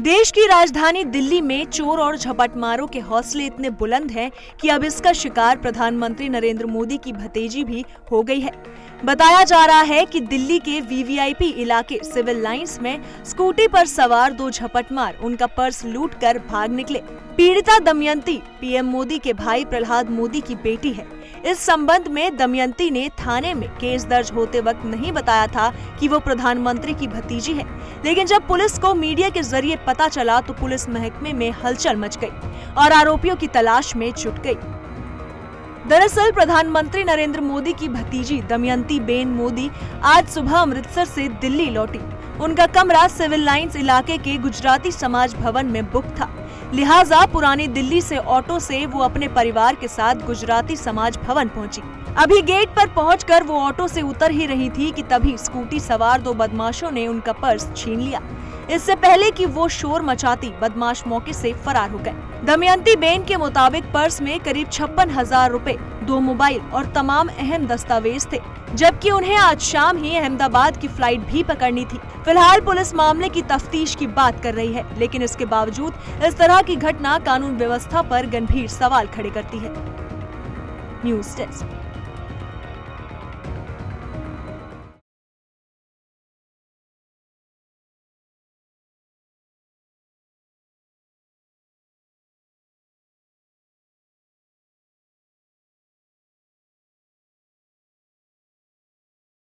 देश की राजधानी दिल्ली में चोर और झपटमारों के हौसले इतने बुलंद हैं कि अब इसका शिकार प्रधानमंत्री नरेंद्र मोदी की भतीजी भी हो गई है। बताया जा रहा है कि दिल्ली के वीवीआईपी इलाके सिविल लाइंस में स्कूटी पर सवार दो झपटमार उनका पर्स लूटकर भाग निकले। पीड़िता दमयंती पीएम मोदी के भाई प्रहलाद मोदी की बेटी है। इस संबंध में दमयंती ने थाने में केस दर्ज होते वक्त नहीं बताया था कि वो प्रधानमंत्री की भतीजी है, लेकिन जब पुलिस को मीडिया के जरिए पता चला तो पुलिस महकमे में हलचल मच गई और आरोपियों की तलाश में जुट गई। दरअसल प्रधानमंत्री नरेंद्र मोदी की भतीजी दमयंती बेन मोदी आज सुबह अमृतसर से दिल्ली लौटी। उनका कमरा सिविल लाइंस इलाके के गुजराती समाज भवन में बुक था, लिहाजा पुरानी दिल्ली से ऑटो से वो अपने परिवार के साथ गुजराती समाज भवन पहुंची। अभी गेट पर पहुंचकर वो ऑटो से उतर ही रही थी कि तभी स्कूटी सवार दो बदमाशों ने उनका पर्स छीन लिया। इससे पहले कि वो शोर मचाती, बदमाश मौके से फरार हो गए। दमयंती बेन के मुताबिक पर्स में करीब 56,000 रुपए, 2 मोबाइल और तमाम अहम दस्तावेज थे, जबकि उन्हें आज शाम ही अहमदाबाद की फ्लाइट भी पकड़नी थी। फिलहाल पुलिस मामले की तफ्तीश की बात कर रही है, लेकिन इसके बावजूद इस तरह की घटना कानून व्यवस्था पर गंभीर सवाल खड़े करती है। News desk.